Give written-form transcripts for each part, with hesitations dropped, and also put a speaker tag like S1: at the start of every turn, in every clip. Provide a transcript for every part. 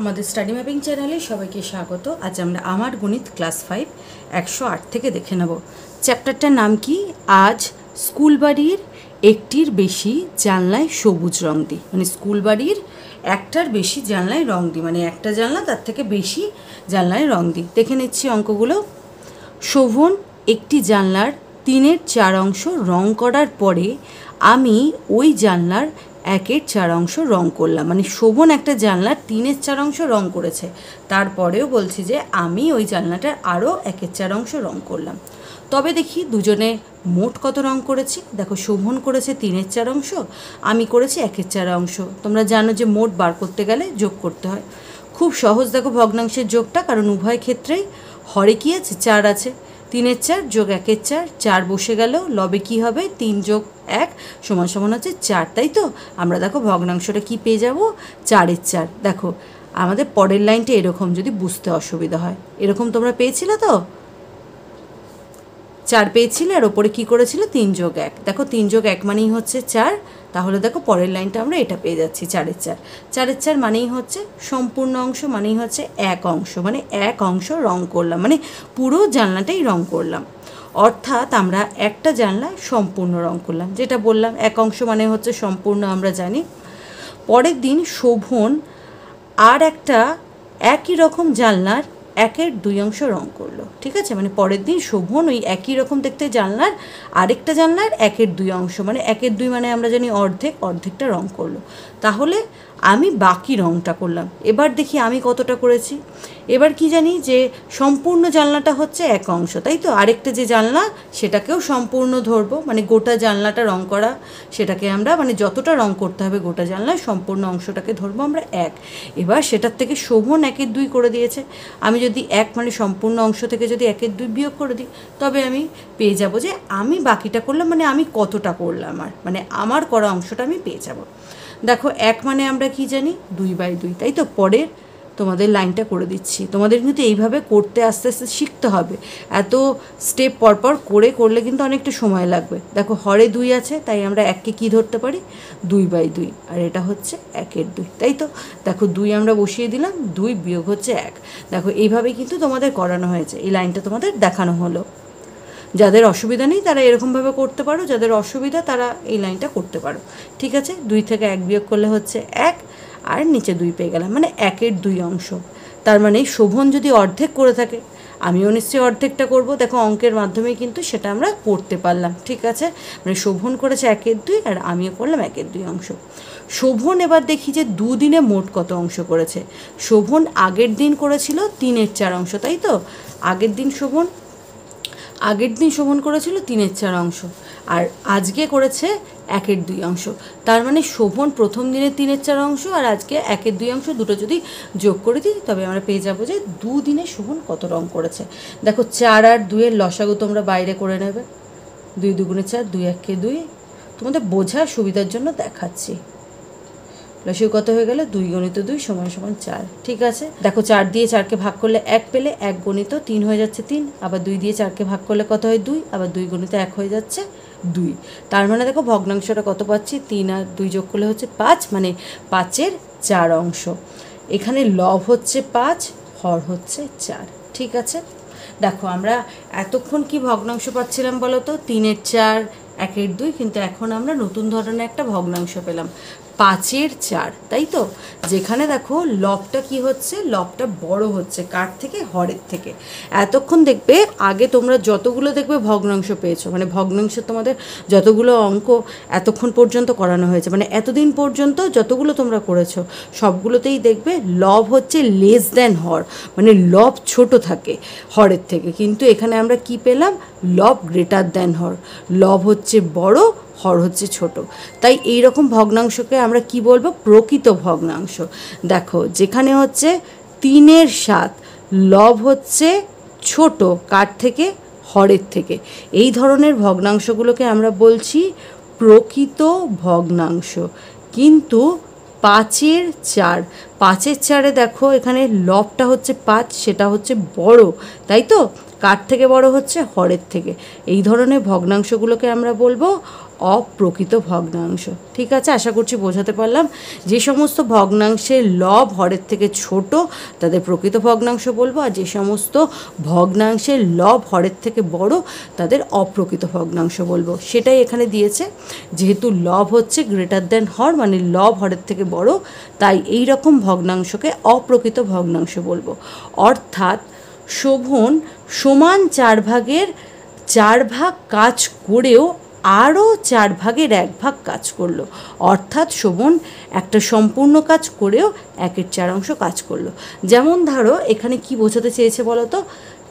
S1: আমাদের study mapping চ্যানেলে সবাইকে স্বাগত। আজ আমরা আমার গণিত ক্লাস 5 108 থেকে দেখে নেব। চ্যাপ্টারটার নাম কি? আজ স্কুল বাড়ির একটির বেশি জানলায় সবুজ রং দিই। মানে স্কুল বাড়ির একটার বেশি জানলায় রং দিই, মানে একটা জানলা তার থেকে বেশি জানলায় রং দিই। দেখে নিচ্ছি অঙ্কগুলো। শোভন একটি জানলার 3/4 অংশ রং করার পরে আমি ওই জানলার 1/4 অংশ রং করলাম। মানে শোভন একটা জানলার 3/4 অংশ রং করেছে, তারপরেও বলছি যে আমি ওই জানলাটার আরও 1/4 অংশ রং করলাম। তবে দেখি দুজনে মোট কত রং করেছি। দেখো, শোভন করেছে 3/4 অংশ, আমি করেছি 1/4 অংশ। তোমরা জানো যে মোট বার করতে গেলে যোগ করতে হয়। খুব সহজ দেখো ভগ্নাংশের যোগটা, কারণ উভয় ক্ষেত্রেই হরে কী আছে? 4 আছে। 3/4 যোগ 1/4, 4 বসে গেল। লবে কি হবে? 3 যোগ 1 সমান সমান হচ্ছে 4, তাই তো? আমরা দেখো ভগ্নাংশটা কি পেয়ে যাব? 4/4। দেখো আমাদের পরের লাইনটা এরকম, যদি বুঝতে অসুবিধা হয়। এরকম তোমরা পেয়েছিলে তো? 4 পেয়েছিলে আর ওপরে কী করেছিল? 3 যোগ 1। দেখো 3 যোগ 1 মানেই হচ্ছে 4। তাহলে দেখো পরের লাইনটা আমরা এটা পেয়ে যাচ্ছি, 4/4। 4/4 মানেই হচ্ছে সম্পূর্ণ অংশ, মানেই হচ্ছে এক অংশ, মানে এক অংশ রং করলাম, মানে পুরো জানলাটাই রং করলাম। অর্থাৎ আমরা একটা জানলা সম্পূর্ণ রং করলাম, যেটা বললাম এক অংশ মানে হচ্ছে সম্পূর্ণ, আমরা জানি। পরের দিন শোভন আর একটা একই রকম জানলার 1/2 অংশ রং করলো। ঠিক আছে, মানে পরের দিন শোভন ওই একই রকম দেখতে জানলার আরেকটা জানলার 1/2 অংশ, মানে 1/2 মানে আমরা জানি অর্ধেক, অর্ধেকটা রং করলো। তাহলে আমি বাকি রংটা করলাম। এবার দেখি আমি কতটা করেছি। এবার কি জানি যে সম্পূর্ণ জানলাটা হচ্ছে এক অংশ, তাই তো? আরেকটা যে জানলা সেটাকেও সম্পূর্ণ ধরবো, মানে গোটা জানলাটা রং করা, সেটাকে আমরা মানে যতটা রং করতে হবে গোটা জানলার সম্পূর্ণ অংশটাকে ধরবো আমরা 1। এবার সেটার থেকে শোভন 1/2 করে দিয়েছে। আমি যদি 1 মানে সম্পূর্ণ অংশ থেকে যদি 1/2 বিয়োগ করে দিই, তবে আমি পেয়ে যাব যে আমি বাকিটা করলাম, মানে আমি কতটা করলাম, মানে আমার করা অংশটা আমি পেয়ে যাব। দেখো 1 মানে আমরা কি জানি? 2/2, তাই তো? পরের তোমাদের লাইনটা করে দিচ্ছি। তোমাদের কিন্তু এইভাবে করতে আস্তে আস্তে শিখতে হবে। এত স্টেপ পরপর করলে কিন্তু অনেকটা সময় লাগবে। দেখো হরে 2 আছে, তাই আমরা 1কে কী ধরতে পারি? 2/2, আর এটা হচ্ছে 1/2, তাই তো? দেখো 2 আমরা বসিয়ে দিলাম, 2 বিয়োগ হচ্ছে 1। দেখো এইভাবে কিন্তু তোমাদের করানো হয়েছে, এই লাইনটা তোমাদের দেখানো হলো। যাদের অসুবিধা নেই তারা এরকমভাবে করতে পারো, যাদের অসুবিধা তারা এই লাইনটা করতে পারো। ঠিক আছে, 2 থেকে 1 বিয়োগ করলে হচ্ছে 1, আর নিচে 2 পেয়ে গেলাম, মানে 1/2 অংশ। তার মানে শোভন যদি অর্ধেক করে থাকে, আমিও নিশ্চয়ই অর্ধেকটা করব। দেখো অঙ্কের মাধ্যমে কিন্তু সেটা আমরা করতে পারলাম। ঠিক আছে, মানে শোভন করেছে 1/2 আর আমিও করলাম 1/2 অংশ। শোভন এবার দেখি যে দুদিনে মোট কত অংশ করেছে। শোভন আগের দিন করেছিল 3/4 অংশ, তাই তো? আগের দিন শোভন করেছিল 3/4 অংশ, আর আজকে করেছে 1/2 অংশ। তার মানে শোভন প্রথম দিনে 3/4 অংশ আর আজকে 1/2 অংশ, দুটো যদি যোগ করে দিই তবে আমরা পেয়ে যাবো যে দুদিনে শোভন কত রং করেছে। দেখো 4 আর 2 এর লসাগু তোমরা বাইরে করে নেবে। 2 2 4, 2 1 2। তোমাদের বোঝার সুবিধার জন্য দেখাচ্ছি। লসাগু কত হয়ে গেল? 2 × 2 = 4। ঠিক আছে, দেখো 4 দিয়ে 4কে ভাগ করলে 1 পেলে, 1 × 3 হয়ে যাচ্ছে 3, আবার 2 দিয়ে 4কে ভাগ করলে কত হয়? 2, আবার 2 × 1 হয়ে যাচ্ছে 2। তার মানে দেখো ভগ্নাংশটা কত পাচ্ছি? 3 আর 2 যোগ করলে হচ্ছে 5, মানে 5/4 অংশ। এখানে লব হচ্ছে 5, হর হচ্ছে 4। ঠিক আছে, দেখো আমরা এতক্ষণ কি ভগ্নাংশ পাচ্ছিলাম বলো তো? 3/4, 1/2, কিন্তু এখন আমরা নতুন ধরনের একটা ভগ্নাংশ পেলাম, 5/4, তাই তো? যেখানে দেখো লবটা কি হচ্ছে? লবটা বড় হচ্ছে, কার থেকে? হরের থেকে। এতক্ষণ দেখবে আগে তোমরা যতগুলো দেখবে ভগ্নাংশ পেয়েছো, মানে ভগ্নাংশ তোমাদের যতগুলো অঙ্ক এতক্ষণ পর্যন্ত করানো হয়েছে, মানে এতদিন পর্যন্ত যতগুলো তোমরা করেছো সবগুলোতেই দেখবে লব হচ্ছে লেস দ্যান হর, মানে লব ছোট থাকে হরের থেকে। কিন্তু এখানে আমরা কি পেলাম? লব গ্রেটার দ্যান হর, লব হচ্ছে বড়, হর হচ্ছে ছোট। তাই এই রকম ভগ্নাংশকে আমরা কি বলবো? প্রকৃত ভগ্নাংশ। দেখো যেখানে হচ্ছে 3/7, লব হচ্ছে ছোট, কার থেকে? হরের থেকে। এই ধরনের ভগ্নাংশগুলোকে আমরা বলছি প্রকৃত ভগ্নাংশ। কিন্তু 5/4 দেখো এখানে লবটা হচ্ছে 5, সেটা হচ্ছে বড়, তাই তো? কার থেকে বড় হচ্ছে? হরের থেকে। এই ধরনের ভগ্নাংশগুলোকে আমরা বলবো অপ্রকৃত ভগ্নাংশ। ঠিক আছে, আশা করছি বোঝাতে পারলাম। যে সমস্ত ভগ্নাংশের লব হরের থেকে ছোট তাদের প্রকৃত ভগ্নাংশ বলবো, আর যে সমস্ত ভগ্নাংশের লব হরের থেকে বড় তাদের অপ্রকৃত ভগ্নাংশ বলবো। সেটাই এখানে দিয়েছে, যেহেতু লব হচ্ছে গ্রেটার দ্যান হর, মানে লব হরের থেকে বড়, তাই এই রকম ভগ্নাংশকে অপ্রকৃত ভগ্নাংশ বলবো। অর্থাৎ শোভন সমান 4 ভাগের 4 ভাগ কাজ করেও আরও 4 ভাগের 1 ভাগ কাজ করলো। অর্থাৎ শোভন একটা সম্পূর্ণ কাজ করেও 1/4 অংশ কাজ করলো। যেমন ধরো এখানে কি বোঝাতে চেয়েছে বলো তো,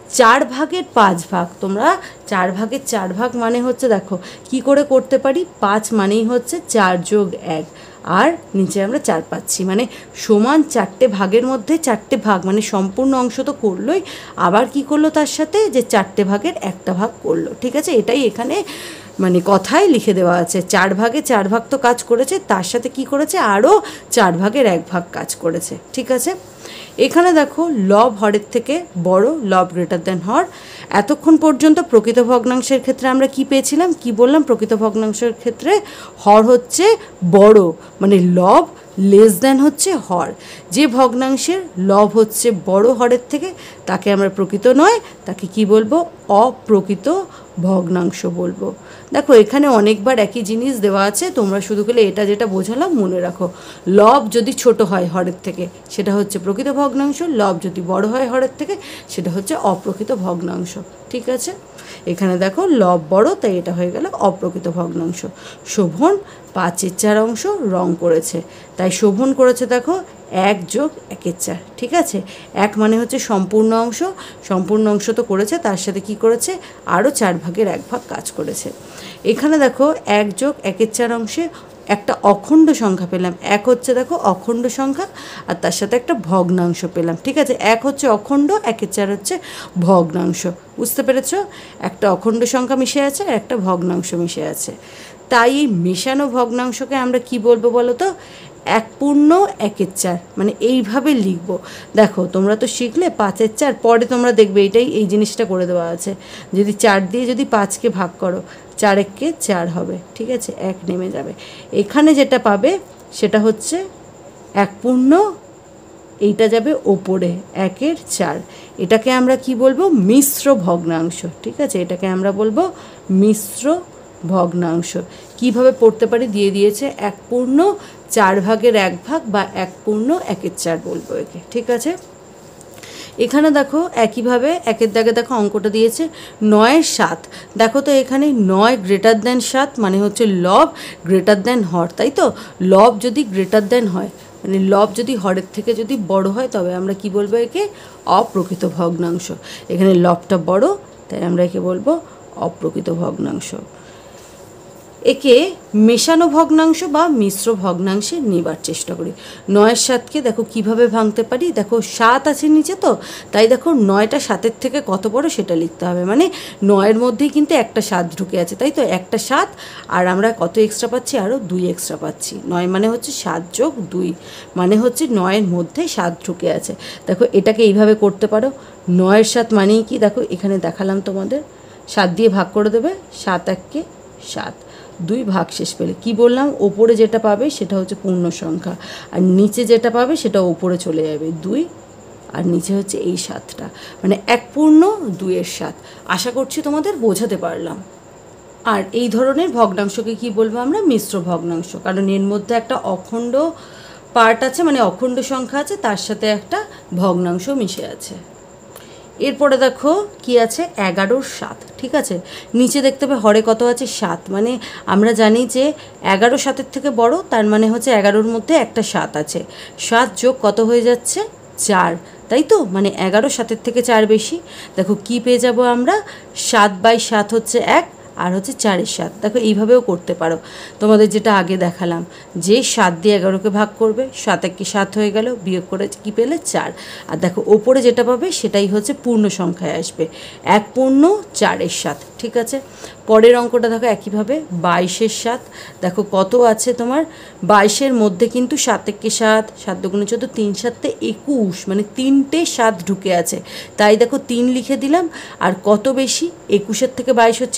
S1: 4 ভাগের 5 ভাগ, তোমরা 4 ভাগের 4 ভাগ মানে হচ্ছে, দেখো কি করে করতে পারি, 5 মানেই হচ্ছে 4 যোগ 1, আর নিচে আমরা 4 পাচ্ছি, মানে সমান 4টে ভাগের মধ্যে 4টে ভাগ, মানে সম্পূর্ণ অংশ তো করলোই, আবার কি করলো তার সাথে, যে 4টে ভাগের একটা ভাগ করলো। ঠিক আছে, এটাই এখানে মানে কথায় লিখে দেওয়া আছে। 4 ভাগে 4 ভাগ তো কাজ করেছে, তার সাথে কি করেছে, আরও 4 ভাগের 1 ভাগ কাজ করেছে। ঠিক আছে, এখানে দেখো লব হরের থেকে বড়, লব গ্রেটার দ্যান হর। এতক্ষণ পর্যন্ত প্রকৃত ভগ্নাংশের ক্ষেত্রে আমরা কি পেয়েছিলাম, কি বললাম, প্রকৃত ভগ্নাংশের ক্ষেত্রে হর হচ্ছে বড়, মানে লব লেস দ্যান হচ্ছে হর। যে ভগ্নাংশের লব হচ্ছে বড় হরের থেকে তাকে আমরা প্রকৃত নয়, তাকে কি বলবো, অপ্রকৃত ভগ্নাংশ বলবো। দেখো এখানে অনেকবার একই জিনিস দেওয়া আছে, তোমরা শুধু করে এটা যেটা বোঝালাম মনে রাখো। লব যদি ছোট হয় হরের থেকে সেটা হচ্ছে প্রকৃত ভগ্নাংশ, লব যদি বড় হয় হরের থেকে সেটা হচ্ছে অপ্রকৃত ভগ্নাংশ। ঠিক আছে, এখানে দেখো লব বড়, তাই এটা হয়ে গেল অপ্রকৃত ভগ্নাংশ। শোভন 5/4 অংশ রং করেছে, তাই শোভন করেছে দেখো 1 যোগ 1/4। ঠিক আছে, 1 মানে হচ্ছে সম্পূর্ণ অংশ, সম্পূর্ণ অংশ তো করেছে, তার সাথে কি করেছে, আরও 4 ভাগের 1 ভাগ কাজ করেছে। এখানে দেখো 1 যোগ 1/4 অংশে একটা অখণ্ড সংখ্যা পেলাম। 1 হচ্ছে দেখো অখণ্ড সংখ্যা, আর তার সাথে একটা ভগ্নাংশ পেলাম। ঠিক আছে, 1 হচ্ছে অখণ্ড, 1/4 হচ্ছে ভগ্নাংশ। বুঝতে পেরেছ, একটা অখণ্ড সংখ্যা মিশে আছে আর একটা ভগ্নাংশ মিশে আছে। তাই এই মেশানো ভগ্নাংশকে আমরা কি বলবো বলো তো, 1 পূর্ণ 1/4, মানে এইভাবে লিখবো। দেখো তোমরা তো শিখলে 5/4, পরে তোমরা দেখবে এটাই এই জিনিসটা করে দেওয়া আছে, যদি 4 দিয়ে যদি 5কে ভাগ করো, 4 1 4 হবে। ঠিক আছে, 1 নেমে যাবে। এখানে যেটা পাবে সেটা হচ্ছে 1 পূর্ণ, এইটা যাবে ওপরে 1/4, এটাকে আমরা কি বলবো, মিশ্র ভগ্নাংশ। ঠিক আছে, এটাকে আমরা বলবো মিশ্র ভগ্নাংশ। কিভাবে পড়তে পারি দিয়ে দিয়েছে, 1 পূর্ণ 4 ভাগের 1 ভাগ বা 1 পূর্ণ 1/4 বলবো একে। ঠিক আছে, এখানে দেখো একইভাবে 1-এর দাগে দেখো অঙ্কটা দিয়েছে 9/7। দেখো তো এখানে 9 গ্রেটার দ্যান 7 মানে হচ্ছে লব গ্রেটার দ্যান হর, তাই তো। লব যদি গ্রেটার দ্যান হয়, মানে লব যদি হরের থেকে যদি বড় হয়, তবে আমরা কি বলবো, একে অপ্রকৃত ভগ্নাংশ। এখানে লবটা বড়, তাই আমরা একে বলবো অপ্রকৃত ভগ্নাংশ। একে মেশানো ভগ্নাংশ বা মিশ্র ভগ্নাংশে নেবার চেষ্টা করি। 9/7কে দেখো কিভাবে ভাঙতে পারি, দেখো 7 আছে নিচে, তো তাই দেখো 9টা 7-এর থেকে কত বড় সেটা লিখতে হবে, মানে 9-এর মধ্যেই কিন্তু একটা 7 ঢুকে আছে, তাই তো, একটা 7, আর আমরা কত এক্সট্রা পাচ্ছি, আরও 2 এক্সট্রা পাচ্ছি। 9 মানে হচ্ছে 7 যোগ 2, মানে হচ্ছে 9-এর মধ্যে 7 ঢুকে আছে। দেখো এটাকে এইভাবে করতে পারো, 9/7 মানেই কি, দেখো এখানে দেখালাম তোমাদের, 7 দিয়ে ভাগ করে দেবে, 7 1 7, 2 ভাগ শেষ পেলে কি বললাম, ওপরে যেটা পাবে সেটা হচ্ছে পূর্ণ সংখ্যা, আর নিচে যেটা পাবে সেটা ওপরে চলে যাবে 2, আর নিচে হচ্ছে এই 7টা, মানে 1 পূর্ণ 2/7। আশা করছি তোমাদের বোঝাতে পারলাম। আর এই ধরনের ভগ্নাংশকে কি বলবো আমরা, মিশ্র ভগ্নাংশ, কারণ এর মধ্যে একটা অখণ্ড পার্ট আছে, মানে অখণ্ড সংখ্যা আছে, তার সাথে একটা ভগ্নাংশ মিশে আছে। এরপরে দেখো কি আছে, 11/7। ঠিক আছে, নিচে দেখতে হবে হরে কত আছে, 7, মানে আমরা জানি যে 11 7-এর থেকে বড়, তার মানে হচ্ছে 11-র মধ্যে একটা 7 আছে। 7 যোগ কত হয়ে যাচ্ছে, 4, তাই তো, মানে 11 7-এর থেকে 4 বেশি। দেখো কি পেয়ে যাব আমরা, 7/7 হচ্ছে 1, আর হচ্ছে 4/7। দেখো এইভাবেও করতে পারো, তোমাদের যেটা আগে দেখালাম, যে 7 দিয়ে 11কে ভাগ করবে, 7 1 7 হয়ে গেল, বিয়োগ করে কি পেলে 4, আর দেখো ওপরে যেটা পাবে সেটাই হচ্ছে পূর্ণ সংখ্যায় আসবে, 1 পূর্ণ 4/7। ঠিক আছে, পরের অঙ্কটা দেখো একইভাবে 22/7। দেখো কত আছে তোমার, 22-এর মধ্যে কিন্তু 7 1 7, 7 2 14, 3 7 21, মানে 3টে 7 ঢুকে আছে, তাই দেখো 3 লিখে দিলাম। আর কত বেশি, 21-এর থেকে 22 হচ্ছে 1 বেশি,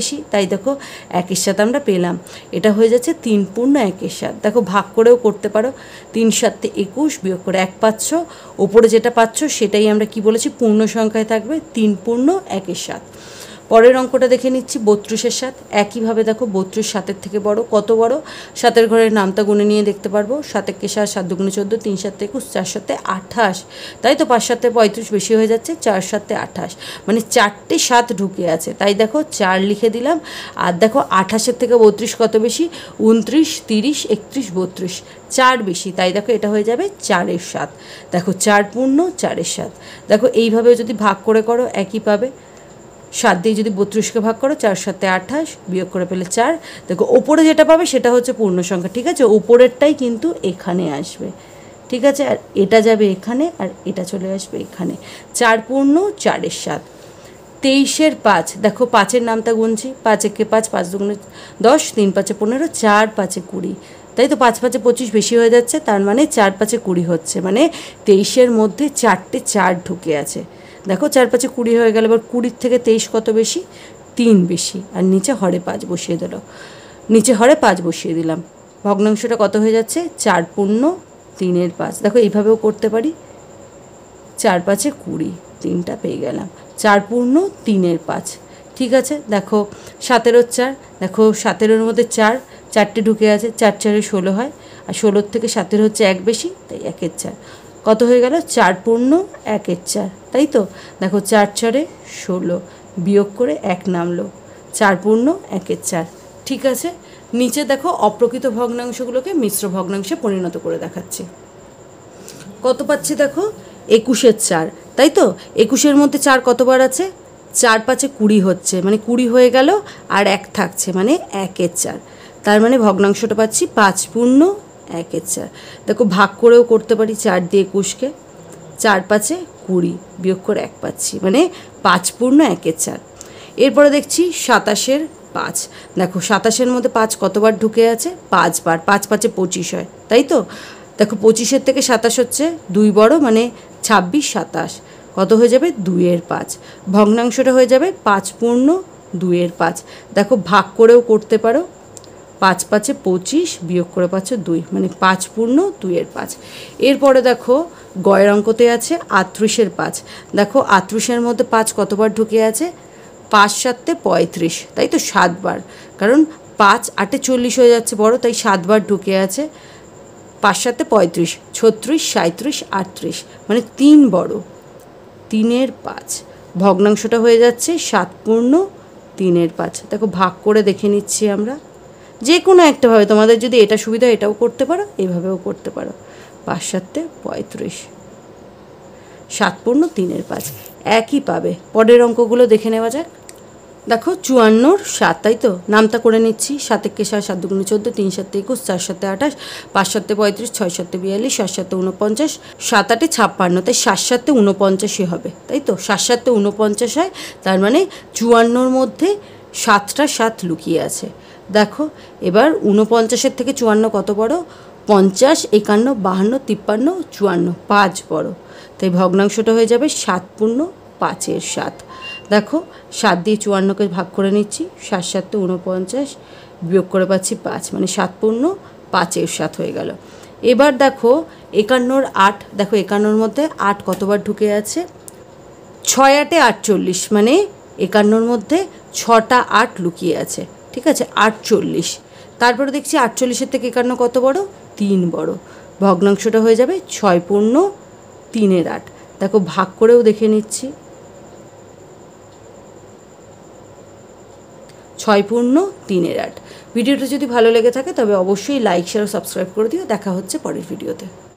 S1: বেশি, তাই দেখো 1-7 আমরা পেলাম। এটা হয়ে যাচ্ছে 3 পূর্ণ 1-7। দেখো ভাগ করেও করতে পারো, 3 7 21 বিয়োগ করে 1 পাচ্ছ, ওপরে যেটা পাচ্ছ সেটাই আমরা কি বলেছি পূর্ণ সংখ্যায় থাকবে, 3 পূর্ণ 1-7। পরের অঙ্কটা দেখে নিচ্ছি 32-এর 7। একইভাবে দেখো 32 7-এর থেকে বড়, কত বড় 7-এর ঘরের নামটা গুনে নিয়ে দেখতে পারবো। 7-এ 7, 7 2 14, 3 7 21, 4 7 28, তাই তো 5 7 35 বেশি হয়ে যাচ্ছে, 4 7 28, মানে 4টে 7 ঢুকে আছে, তাই দেখো 4 লিখে দিলাম। আর দেখো 28-এর থেকে 32 কত বেশি, 29 30 31 32, 4 বেশি, তাই দেখো এটা হয়ে যাবে 4-এর 7। দেখো 4 পূর্ণ 4-এর 7। দেখো এইভাবে যদি ভাগ করে করো একই পাবে। 7 দিয়ে যদি 32কে ভাগ করো, 4 7 28 বিয়োগ করে পেলে 4। দেখো ওপরে যেটা পাবে সেটা হচ্ছে পূর্ণ সংখ্যা, ঠিক আছে, ওপরেরটাই কিন্তু এখানে আসবে, ঠিক আছে, আর এটা যাবে এখানে আর এটা চলে আসবে এখানে। 4 পূর্ণ 4-এর 7। 23-এর 5। দেখো 5-এর নামটা গুনছি, 5 1 5, 5 2 10, 3 5 15, 4 5 20, তাই তো 5 5 25 বেশি হয়ে যাচ্ছে, তার মানে 4 5 20 হচ্ছে, মানে 23-এর মধ্যে 4টে 4 ঢুকে আছে। দেখো 4 5 20 হয়ে গেল। এবার 20 থেকে 23 কত বেশি, 3 বেশি, আর নিচে হরে 5 বসিয়ে দিল, নিচে হরে 5 বসিয়ে দিলাম। ভগ্নাংশটা কত হয়ে যাচ্ছে, 4 পূর্ণ 3-এর 5। দেখো এইভাবেও করতে পারি, 4 5 20, 3টা পেয়ে গেলাম, 4 পূর্ণ 3-এর 5, ঠিক আছে। দেখো 17-এর 4। দেখো 17-এর মধ্যে 4, 4টে ঢুকে আছে, 4 4 16 হয়, আর 16 থেকে 7-এর হচ্ছে 1 বেশি, তাই 1-এর 4 কত হয়ে গেল, 4 পূর্ণ 1-এর 4, তাই তো। দেখো 4 4 16 বিয়োগ করে 1 নামলো, 4 পূর্ণ 1-এর 4, ঠিক আছে। নিচে দেখো অপ্রকৃত ভগ্নাংশগুলোকে মিশ্র ভগ্নাংশে পরিণত করে দেখাচ্ছি। কত পাচ্ছি দেখো, 21-এর 4, তাই তো। 21-এর মধ্যে 4 কতবার আছে, 4 5 20 হচ্ছে, মানে 20 হয়ে গেল, আর 1 থাকছে, মানে 1-এর 4, তার মানে ভগ্নাংশটা পাচ্ছি 5 পূর্ণ 1-এর 4। দেখো ভাগ করেও করতে পারি, 4 দিয়ে 21কে, 4 5 20 বিয়োগ করে 1 পাচ্ছি, মানে 5 পূর্ণ 1-এর 4। এরপরে দেখছি 27-এর 5। দেখো 27-এর মধ্যে 5 কতবার ঢুকে আছে, 5 বার, 5 5 25 হয়, তাই তো। দেখো 25-এর থেকে 27 হচ্ছে 2 বড়, মানে 26 27, কত হয়ে যাবে, 2-এর 5। ভগ্নাংশটা হয়ে যাবে 5 পূর্ণ 2-এর 5। দেখো ভাগ করেও করতে পারো, 5 5 25 বিয়োগ করে পাচ্ছ 2, মানে 5 পূর্ণ 2-এর 5। এরপরে দেখো গয়ের অঙ্কতে আছে 38-এর 5। দেখো 38-এর মধ্যে 5 কতবার ঢুকে আছে, 5 7 35, তাই তো 7 বার, কারণ 5 8 40 হয়ে যাচ্ছে বড়, তাই 7 বার ঢুকে আছে। 5 7 35, 36 37 38, মানে 3 বড়, 3-এর 5। ভগ্নাংশটা হয়ে যাচ্ছে 7 পূর্ণ 3-এর 5। দেখো ভাগ করে দেখে নিচ্ছি আমরা, যে কোনো একটাভাবে, তোমাদের যদি এটা সুবিধা এটাও করতে পারো, এইভাবেও করতে পারো। 5 7 35, 7 পূর্ণ 3-এর 5, একই পাবে। পরের অঙ্কগুলো দেখে নেওয়া যাক। দেখো 54-এর 7, তাই তো, নামটা করে নিচ্ছি, 7 1 7, 7 2 14, 3 7 21, 4 7 28, 5 7 35, 6 7 42, 7 7 49, 7 8 56, তাই 7 7 49 হবে, তাই তো, 7 7 49 হয়, তার মানে 54-এর মধ্যে 7টা 7 লুকিয়ে আছে। দেখো এবার 49-এর থেকে 54 কত বড়, 50 51 52 53 54, 5 বড়, তাই ভগ্নাংশটা হয়ে যাবে 7 পূর্ণ 5-এর 7। দেখো 7 দিয়ে 54কে ভাগ করে নিচ্ছি, 7 7 49 বিয়োগ করে পাচ্ছি 5, মানে 7 পূর্ণ 5-এর 7 হয়ে গেল। এবার দেখো 51-এর 8। দেখো 51-এর মধ্যে 8 কতবার ঢুকে আছে, 6 8 48, মানে 51-এর মধ্যে 6টা 8 লুকিয়ে আছে, ঠিক আছে, 48। তারপরে দেখছি 48-এর থেকে 51 কত বড়, 3 বড়, ভগ্নাংশটা হয়ে যাবে 6 পূর্ণ 3-এর 8। দেখো ভাগ করেও দেখে নিচ্ছি, 6 পূর্ণ 3-এর 8। ভিডিওটা যদি ভালো লেগে থাকে তবে অবশ্যই লাইক শেয়ার ও সাবস্ক্রাইব করে দিও। দেখা হচ্ছে পরের ভিডিওতে।